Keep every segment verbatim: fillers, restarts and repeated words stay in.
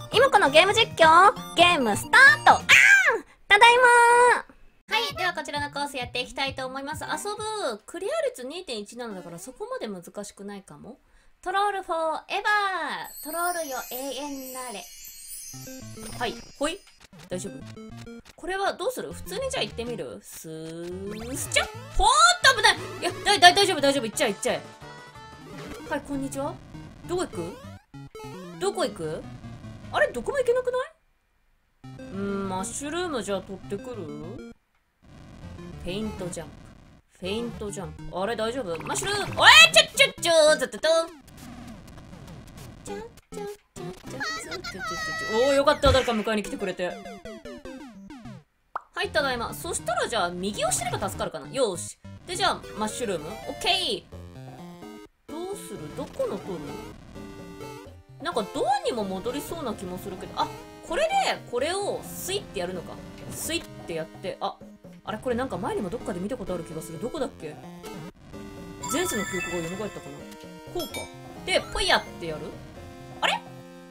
今このゲーム実況、ゲームスタート。あーん、ただいまー。はい、ではこちらのコースやっていきたいと思います。遊ぶクリア率 にてんいちなな だからそこまで難しくないかも。トロールフォーエバー、トロールよ永遠なれ。はい、ほい、大丈夫？これはどうする？普通にじゃあ行ってみる？スースチャッほーっと危ない。いや、だい、だい、大丈夫大丈夫、行っちゃえ行っちゃえ。はい、こんにちは。どこ行く？どこ行く？あれ、どこも行けなくない？うん、マッシュルームじゃあ取ってくる？フェイントジャンプ。フェイントジャンプ。あれ、大丈夫？マッシュルーム。おい、ちょちょちょずっとと。おお、よかった。誰か迎えに来てくれて。はい、ただいま。そしたらじゃあ、右をしてれば助かるかな。よーし。で、じゃあ、マッシュルーム。オッケー。どうする？どこの取る？なんかドアにも戻りそうな気もするけど、あ、これでこれをスイッてやるのか。スイッてやって、あ、あれこれなんか前にもどっかで見たことある気がする。どこだっけ？前世の記憶が蘇ったかな。こうか。で、ポイヤってやる？あれ？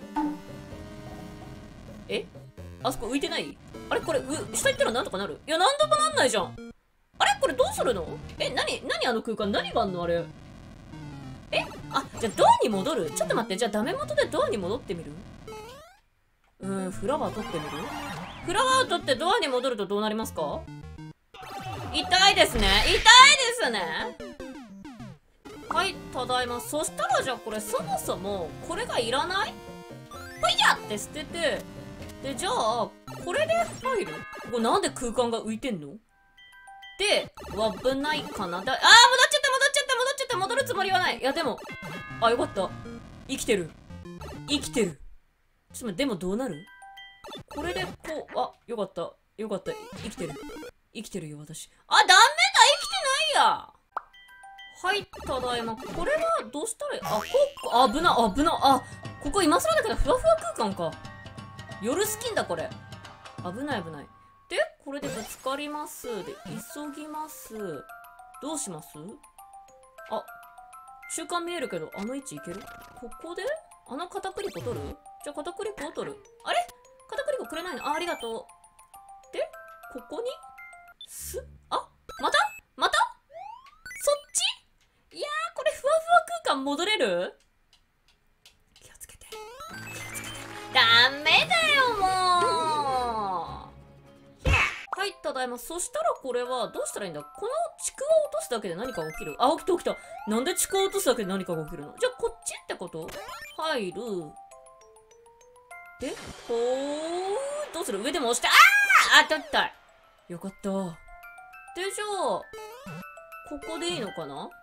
え？あそこ浮いてない？あれこれ、う、下行ったらなんとかなる？いや、なんともなんないじゃん。あれこれどうするの？え、なに、なにあの空間？何があんのあれ。え？あ、じゃあドアに戻る？ちょっと待って、じゃあダメ元でドアに戻ってみる？うーん、フラワー取ってみる？フラワーを取ってドアに戻るとどうなりますか？痛いですね。痛いですね。はい、ただいま。そしたらじゃあこれそもそもこれがいらない？ほいやって捨てて、で、じゃあ、これで入る？ここなんで空間が浮いてんの？で、危ないかな。だ、あー、戻っちゃった戻っちゃった戻っちゃった。戻るつもりはない。いや、でも、あ、よかった。生きてる。生きてる。ちょっと待って、でもどうなる？これで、こう、あ、よかった。よかった。生きてる。生きてるよ、私。あ、ダメだ！生きてないや！はい、ただいま。これは、どうしたらいい？あ、こう、危な、危な、あ、ここ今更だけど、ふわふわ空間か。夜スキンだ、これ。危ない危ない。で、これでぶつかります。で、急ぎます。どうします？あ、中間見えるけど、あの位置いける？ここであの片栗粉取る？じゃあ片栗粉を取る。あれ？片栗粉くれないの？あ、ありがとう。で、ここにす、あ、またまたそっち？いやー、これふわふわ空間戻れる？気をつけて。気をつけて。ダメだよ、もう。はい、ただいま。そしたらこれはどうしたらいいんだ？このちくわを落とすだけで何かが起きる？あ、起きた起きた。なんでちくわを落とすだけで何かが起きるの？じゃあこっちってこと？入る。で、ほー、どうする？上でも押して、あー！あ、当たった。よかった。で、じゃあ、ここでいいのかな？はい。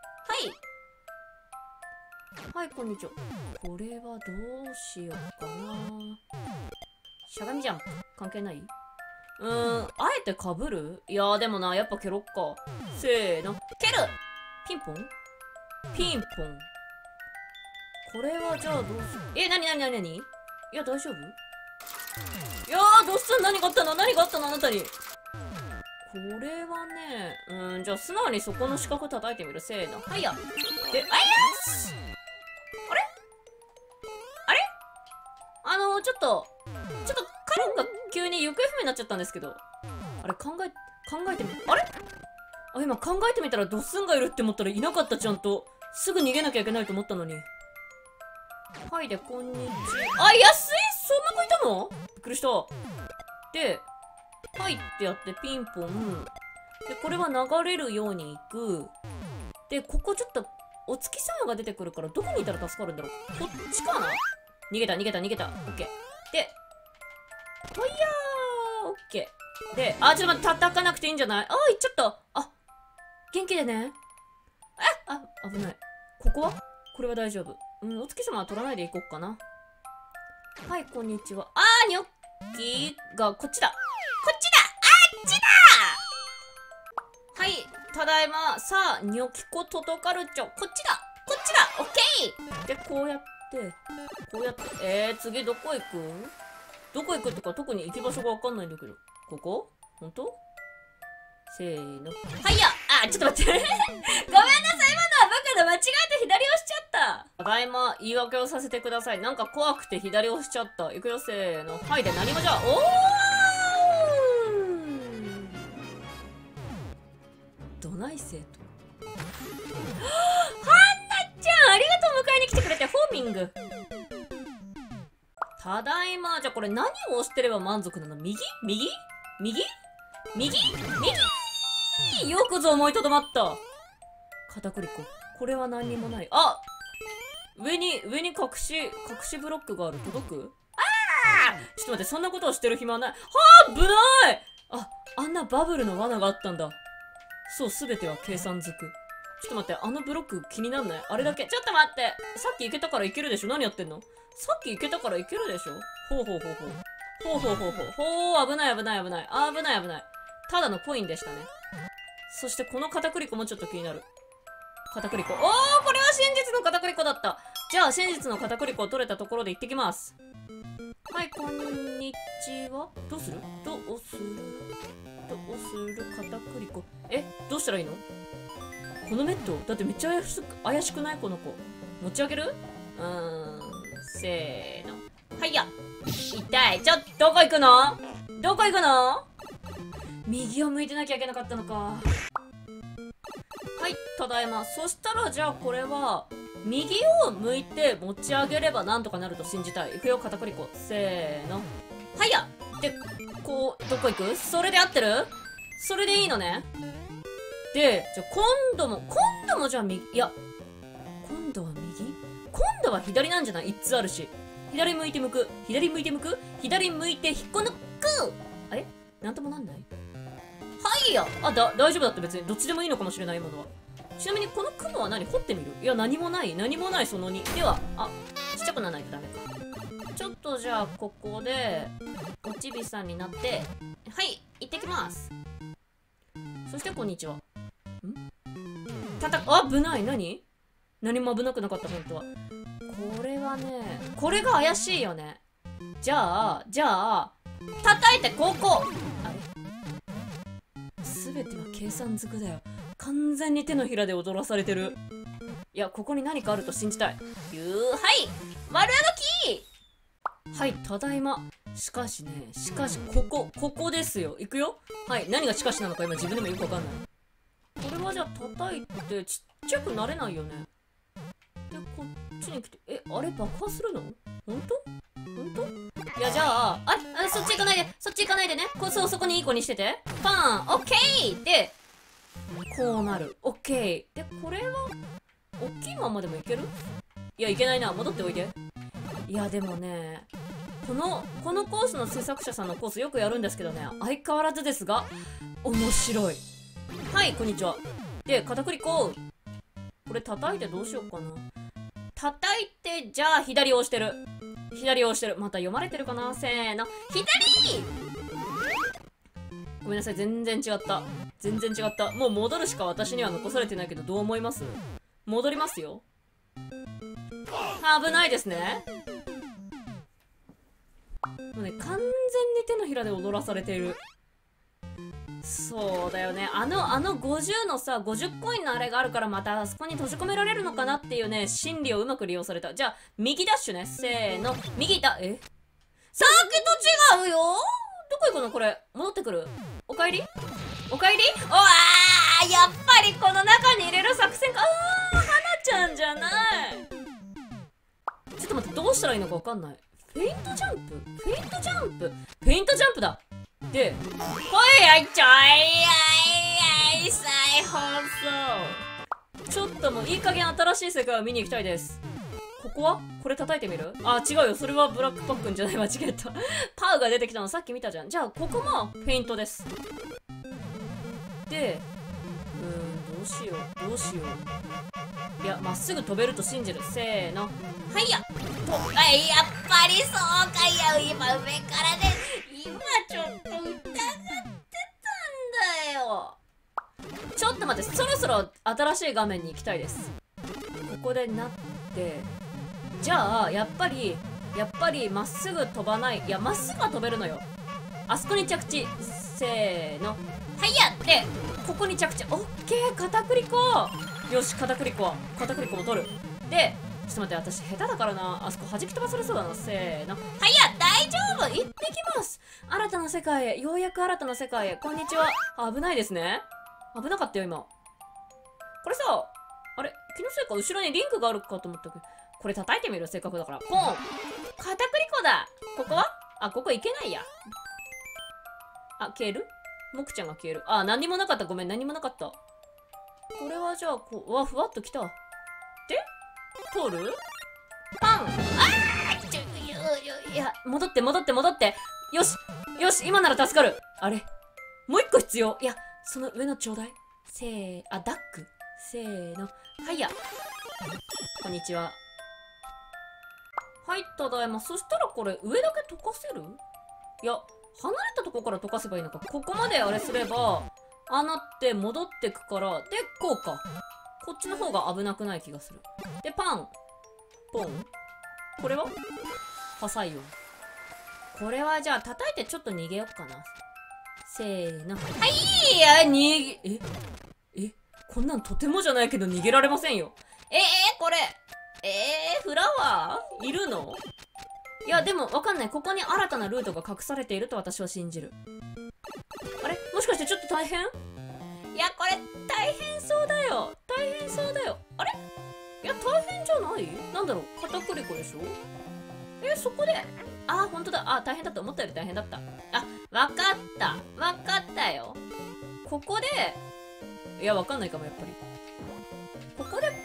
はい、こんにちは。これはどうしようかな。しゃがみジャンプ。関係ない？うーん、あえて被る？いやーでもな、やっぱケロっか。せーの、蹴る！ピンポン？ピンポン。これはじゃあどうする？え、なになになになに？いや、大丈夫？いやー、どうした？何があったの？何があったのあなたに。これはね、うーん、じゃあ素直にそこの四角叩いてみる。せーの、はいや。で、あいやし！あれ？あれ？あのー、ちょっと、ちょっとカロンが急に行方不明になっちゃったんですけど。あれ、考え、考えてみ、あれ？あ、今考えてみたらドッスンがいるって思ったらいなかった、ちゃんと。すぐ逃げなきゃいけないと思ったのに。はいで、こんにちは。あ、安い！そんな子いたの？びっくりした。で、はいってやってピンポン。で、これは流れるように行く。で、ここちょっとお月様が出てくるからどこにいたら助かるんだろう？こっちかな？逃げた逃げた逃げた。オッケー。で、ほいやー、オッケー。で、あ、ちょっと待って、叩かなくていいんじゃない？あー、行っちゃった。あ、元気でね。あ、あ、危ない。ここは？これは大丈夫。うん、お月様は取らないでいこっかな。はい、こんにちは。あー、ニョッキーがこっちだ。こっちだ！あっちだ！はい、ただいま。さあ、ニョキコトトカルチョ。こっちだ！こっちだ！オッケー！で、こうやって、こうやって、えー、次どこ行く？どこ行くとか特に行き場所がわかんないんだけど。ここ？ほんと？せーの。はいや！あ、ちょっと待って。ごめんなさい、今のはバカだ。間違えて左押しちゃった。 ただいま、言い訳をさせてください。なんか怖くて左押しちゃった。いくよ、せーの。はい、で、何もじゃあ、おーどない生徒はんなちゃん、ありがとう、迎えに来てくれて、ホーミング。ただいま、じゃあこれ何を押してれば満足なの？右？右？右？右？右？よくぞ思いとどまった。片栗粉。これは何にもない。あ！上に、上に隠し、隠しブロックがある。届く？ああ！ちょっと待って、そんなことをしてる暇はない。はあ！危ない！あ、あんなバブルの罠があったんだ。そう、すべては計算づく。ちょっと待って、あのブロック気になんない？あれだけ。ちょっと待って！さっき行けたから行けるでしょ？何やってんの？さっき行けたから行けるでしょ？ほうほうほうほう。ほうほうほうほう。ほう、危ない危ない危ない。危ない危ない。ただのコインでしたね。そしてこの片栗粉もちょっと気になる。片栗粉。おー、これは真実の片栗粉だった。じゃあ、真実の片栗粉を取れたところで行ってきます。はい、こんにちは。どうする？どうする？どうする？片栗粉。え、どうしたらいいの？このメットだってめっちゃ怪しく、怪しくない？この子。持ち上げる？うーん、せーの。はいや。痛い。ちょ、どこ行くの？どこ行くの？右を向いてなきゃいけなかったのか。はい、ただいま。そしたら、じゃあこれは、右を向いて持ち上げればなんとかなると信じたい。いくよ、片栗粉。せーの。はいや。で、こう、どこ行く？それで合ってる？それでいいのね。で、じゃあ今度も、今度もじゃあ右、いや、今度は右？今度は左なんじゃない？一つあるし。左向いて向く。左向いて向く？左向いて引っこ抜く。あれ？なんともなんない？はいや。あ、だ、大丈夫だって別にどっちでもいいのかもしれないものは。ちなみにこの雲は何？掘ってみる？いや、何もない。何もないそのに。では、あ、ちっちゃくならないとダメか。ちょっとじゃあ、ここで、おちびさんになって、はい、行ってきます。そして、こんにちは。ん？たた、あ、危ない。何？何も危なくなかった、本当は。これはね、これが怪しいよね。じゃあ、じゃあ、叩いて、ここ！あれ？すべては計算づくだよ。完全に手のひらで踊らされてる。いや、ここに何かあると信じたい。ゆう、はい！丸あの木！はい、ただいま。しかしね、しかし、ここ、ここですよ。いくよ？はい、何がしかしなのか今自分でもよくわかんない。これはじゃあ叩いて、ちっちゃくなれないよね。で、こっちに来て、え、あれ爆破するの？ほんと？ほんと？いや、じゃあ、あ、あ、そっち行かないで、そっち行かないでね。こそ、そこにいい子にしてて。パーン、オッケーで、こうなる。オッケー。で、これは、大きいままでもいける？いや、いけないな。戻っておいで。いや、でもね、この、このコースの制作者さんのコースよくやるんですけどね、相変わらずですが、面白い。はい、こんにちは。で、片栗粉。これ叩いてどうしようかな。叩いて、じゃあ、左を押してる。左を押してる。また読まれてるかな？せーの。左！ごめんなさい、全然違った。全然違った。もう戻るしか私には残されてないけど、どう思います？戻りますよ。危ないですね。もうね、完全に手のひらで踊らされている。そうだよね。あの、あのごじゅうのさ、ごじゅうコインのあれがあるからまたあそこに閉じ込められるのかなっていうね、心理をうまく利用された。じゃあ、右ダッシュね。せーの。右だ。え？さっきと違うよ。どこ行くのこれ。戻ってくる？おかえり？おかえり？おわー！やっぱりこの中に入れる作戦か。あー、花ちゃんじゃない。ちょっと待って、どうしたらいいのかわかんない。フェイントジャンプ？フェイントジャンプ？フェイントジャンプだ。で、ほいやいちょいやいやい再放送。ちょっともういい加減新しい世界を見に行きたいです。ここはこれ叩いてみる？あ、違うよ。それはブラックパックンじゃない。間違えた。パウが出てきたのさっき見たじゃん。じゃあ、ここもフェイントです。で、うーん、どうしよう。どうしよう。いや、まっすぐ飛べると信じる。せーの。はいや。と、あ、やっぱりそうかいや。今上からで、今ちょっと疑ってたんだよ。ちょっと待って、そろそろ新しい画面に行きたいです。ここでなって、じゃあ、やっぱり、やっぱりまっすぐ飛ばない。いや、まっすぐは飛べるのよ。あそこに着地。せーの。はいやって、ここに着地。オッケー、片栗粉。よし、片栗粉。片栗粉も取る。で、 っと待って、私下手だからな。あそこ弾き飛ばされそうだな。せーの。はいや、大丈夫、行ってきます。新たな世界へ、ようやく新たな世界へ。こんにちは。あ、危ないですね。危なかったよ、今。これさ、あれ気のせいか後ろにリンクがあるかと思ったけど、これ叩いてみる、せっかくだから。ポン。片栗粉だ。ここはあ、ここ行けないや。あ、消えるもくちゃんが消える。あ、何にもなかった。ごめん、何にもなかった。これはじゃあ、こう、うわ、ふわっと来た。で通るパン。あーちょ、いや、戻って、戻って、戻って。よしよし、今なら助かる。あれもう一個必要。いや、その上のちょうだい。せー、あ、ダック。せーの。はいや。こんにちは。はい、ただいま。そしたらこれ、上だけ溶かせる？いや、離れたとこから溶かせばいいのか。ここまであれすれば、ああなって戻ってくから、で、こうか。こっちの方が危なくない気がする。で、パン。ポン。これは破砕音。これはじゃあ叩いてちょっと逃げよっかな。せーの。はいや、逃げ、ええこんなんとてもじゃないけど逃げられませんよ。えー、これ。えー、フラワーいるの？いや、でもわかんない。ここに新たなルートが隠されていると私は信じる。あれもしかしてちょっと大変？いや、これ大変そうだよ。大変そうだよ。あれいや、大変じゃない？なんだろう、片栗粉でしょ？え、そこで、あ、ほんとだ。あ、大変だった。思ったより大変だった。あ、わかった。わかったよ。ここで、いや、わかんないかも、やっぱり。ここで、ん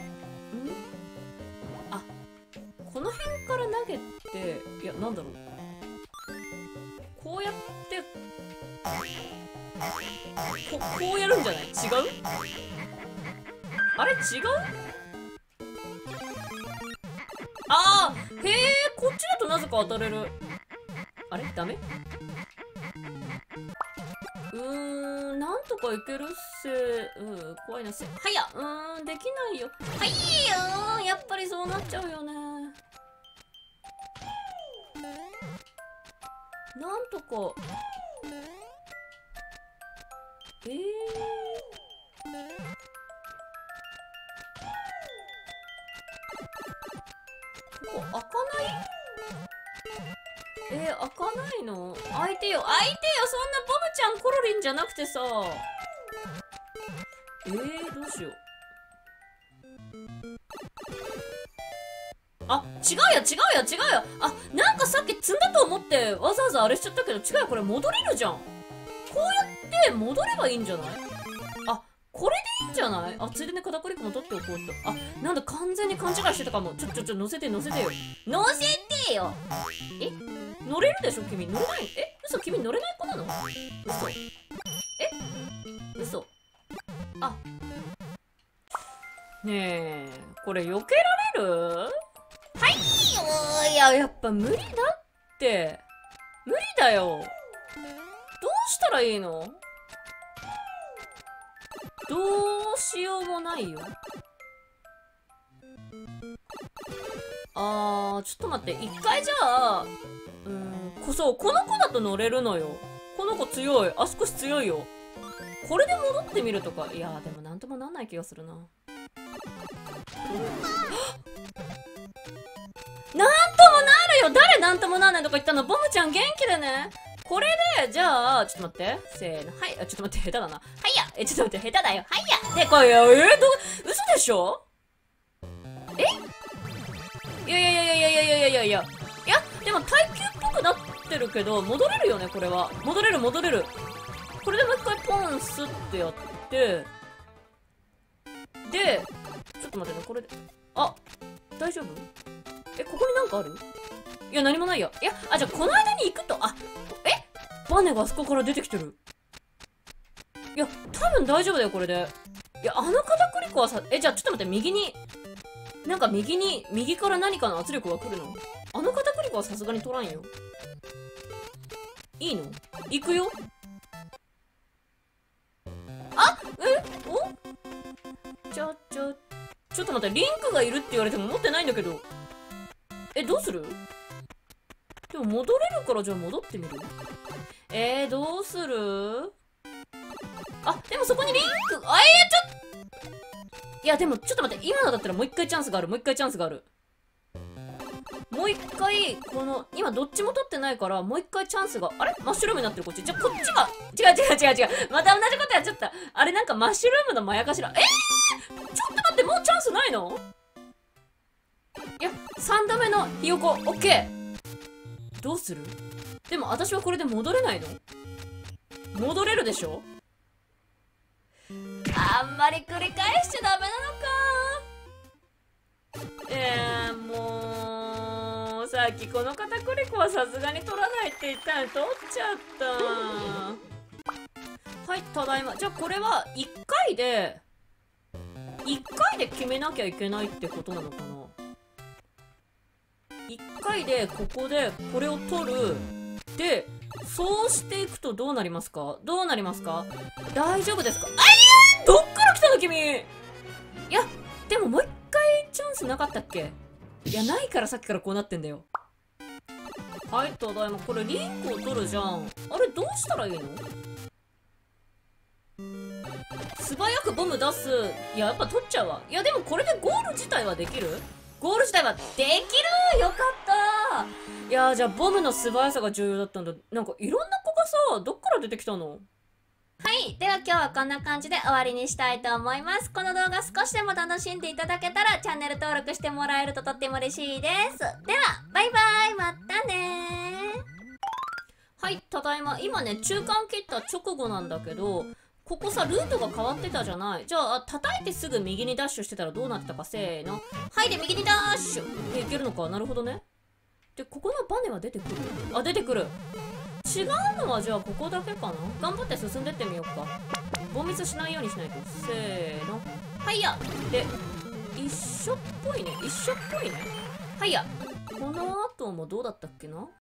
あ、この辺から投げて、いや、なんだろう。こうやって、こ、こうやるんじゃない？違う？あれ違う？あー、へえ、こっちだとなぜか当たれる。あれダメ？うーん、なんとかいけるっせ。うん、怖いなせ。はや、うーん、できないよ。はいー、うーん、やっぱりそうなっちゃうよね。なんとか。えー。ここ開かない？えー、開かないの？開いてよ、開いてよ、そんなボムちゃんコロリンじゃなくてさ。えー、どうしよう。あ、違うよ、違うよ、違うよ。あ、なんかさっき積んだと思ってわざわざあれしちゃったけど、違うよ、これ戻れるじゃん。こうやって戻ればいいんじゃない？あ、これでいいんじゃない？あ、ついでに片栗粉も取っておこうと。あ、なんだ、完全に勘違いしてたかも。ちょちょちょ、乗せて乗せてよ。乗せてよ。え、乗れるでしょ君？乗れない？え、嘘、君乗れない子なの？嘘。え、嘘。あ、ねえ、これ避けられる？はいよ。いや、やっぱ無理だって。無理だよ。どうしたらいいの？どうしようもないよ。あー、ちょっと待って。一回じゃあ、うーん、こ、そう、この子だと乗れるのよ。この子強い。足腰強いよ。これで戻ってみるとか。いやー、でもなんともなんない気がするな。なんともなるよ。誰なんともなんないとか言ったの？ボムちゃん元気でね。これで、じゃあ、ちょっと待って。せーの。はい。あ、ちょっと待って、下手だな。はいや。え、ちょっと待って、下手だよ。はいや。で、これ、えー、ど、嘘でしょ？え？いやいやいやいやいやいやいやいやいや。いや、でも耐久っぽくなってるけど、戻れるよね、これは。戻れる、戻れる。これでもう一回ポンスってやって、で、ちょっと待ってね、これで。あ、大丈夫？え、ここになんかある？いや、何もないや。いや、あ、じゃあこの間に行くと、あ、え？バネがあそこから出てきてる。いや、多分大丈夫だよ、これで。いや、あの片栗粉はさ、え、じゃあちょっと待って、右に、なんか右に、右から何かの圧力が来るの？あの片栗粉はさすがに取らんよ。いいの？行くよ。あ、え？お？ちょ、ちょ、ちょっと待って、リンクがいるって言われても持ってないんだけど。え、どうする？でも戻れるからじゃあ戻ってみる？えー、どうする？あ、でもそこにリンク、あ、えー、ちょっいや、でもちょっと待って、今のだったらもう一回チャンスがある、もう一回チャンスがある。 もう一回、この、今どっちも取ってないから、もう一回チャンスが、あれマッシュルームになってるこっち。じゃあこっちが、違う違う違う違う。また同じことやっちゃった。あれなんかマッシュルームのまやかしら。えー、ちょっと待って、もうチャンスないの？いや、さんどめのひよこ、オッケー。どうする？でも私はこれで戻れないの？戻れるでしょ？あんまり繰り返しちゃダメなのか。えー、もう、さっきこの片栗粉はさすがに取らないって言ったのに取っちゃった。はい、ただいま。じゃあこれはいっかいで、いっかいで決めなきゃいけないってことなのかな？いっかいでここでこれを取る。で、そうしていくとどうなりますか？どうなりますか？大丈夫ですか？あいやー、どっから来たの君？いや、でももう一回チャンスなかったっけ？いや、ないからさっきからこうなってんだよ。はい、ただいま。これリンクを取るじゃん。あれ、どうしたらいいの？素早くボム出す。いや、やっぱ取っちゃうわ。いや、でもこれでゴール自体はできる？ゴール自体はできる！よかった！いやー、じゃあボムの素早さが重要だったんだ。なんかいろんな子がさ、どっから出てきたの？はい。では今日はこんな感じで終わりにしたいと思います。この動画少しでも楽しんでいただけたらチャンネル登録してもらえるととっても嬉しいです。では、バイバイ！またねー。はい、ただいま。今ね、中間切った直後なんだけど、ここさ、ルートが変わってたじゃない。じゃあ、叩いてすぐ右にダッシュしてたらどうなってたか。せーの。はい、で、右にダッシュ。え、いけるのか。なるほどね。で、ここのバネは出てくる？あ、出てくる。違うのはじゃあここだけかな。頑張って進んでってみようか。ボミスしないようにしないと。せーの。はいや。で、一緒っぽいね。一緒っぽいね。はいや。この後もどうだったっけな。